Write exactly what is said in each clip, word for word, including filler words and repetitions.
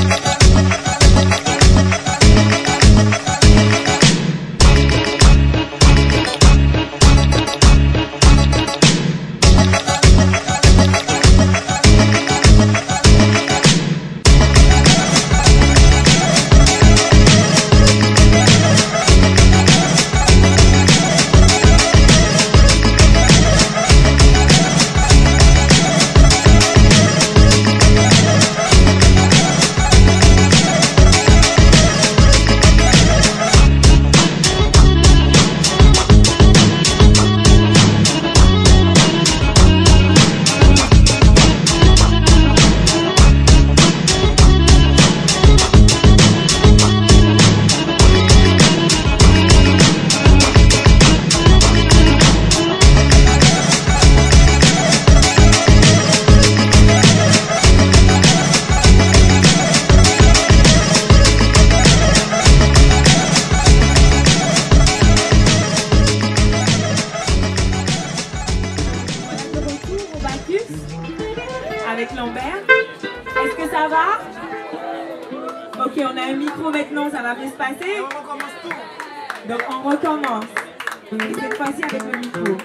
Avec Lambert. Est-ce que ça va? Ok, on a un micro maintenant, ça va bien se passer? Donc on recommence. Et cette fois-ci avec le micro.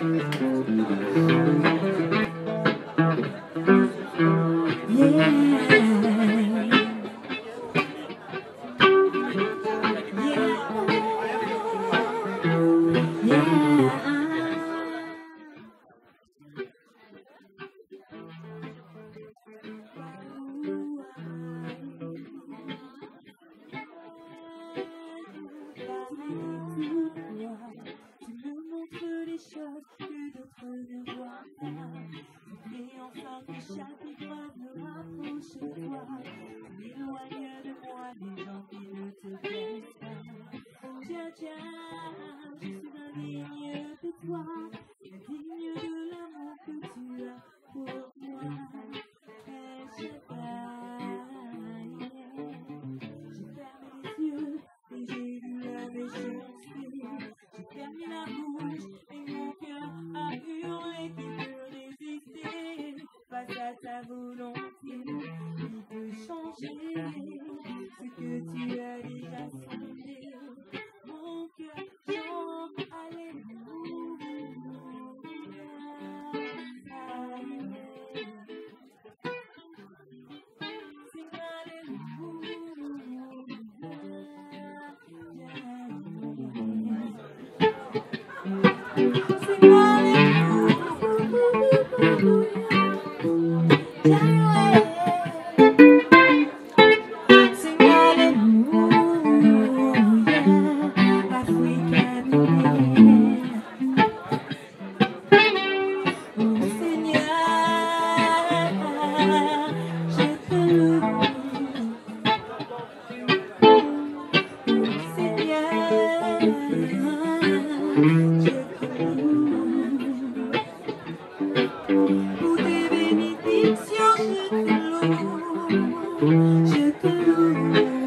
Yeah. Ta volonté qui peut changer ce que tu as déjà semé. Mon cœur chante alléluia. Sing alléluia. Sing alléluia. Pour tes bénédictions, je te loue, je te loue.